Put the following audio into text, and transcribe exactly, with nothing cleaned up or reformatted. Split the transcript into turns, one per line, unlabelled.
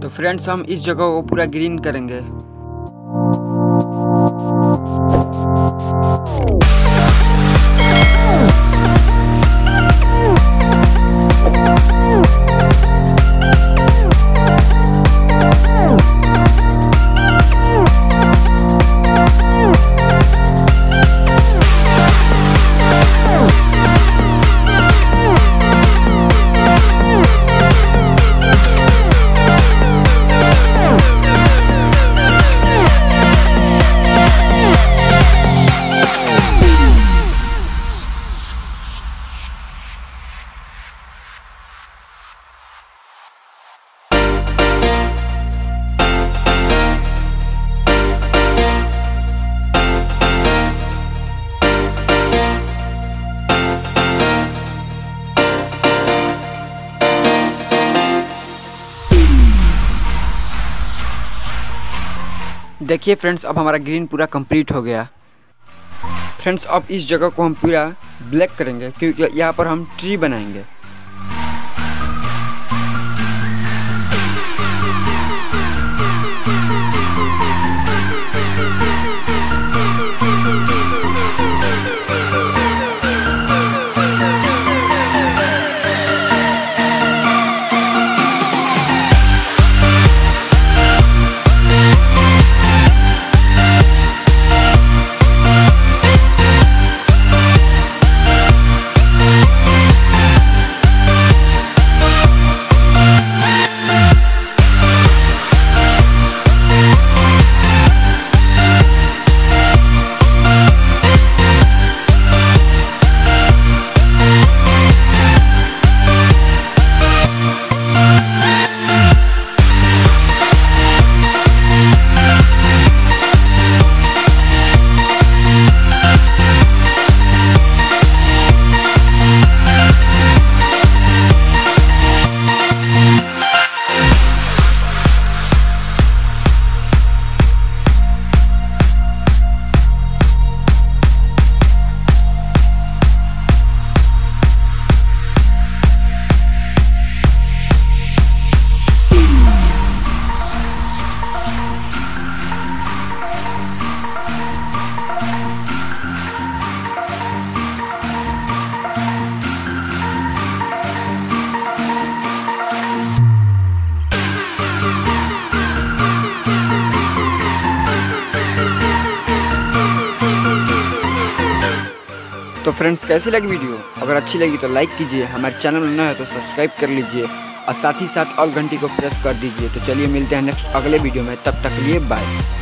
तो फ्रेंड्स हम इस जगह को पूरा ग्रीन करेंगे। देखिए फ्रेंड्स, अब हमारा ग्रीन पूरा कंप्लीट हो गया। फ्रेंड्स अब इस जगह को हम पूरा ब्लैक करेंगे क्योंकि यहाँ पर हम ट्री बनाएंगे। तो फ्रेंड्स कैसी लगी वीडियो? अगर अच्छी लगी तो लाइक कीजिए, हमारे चैनल में नया है तो सब्सक्राइब कर लीजिए और साथ ही साथ ऑल घंटी को प्रेस कर दीजिए। तो चलिए मिलते हैं नेक्स्ट अगले वीडियो में, तब तक के लिए बाय।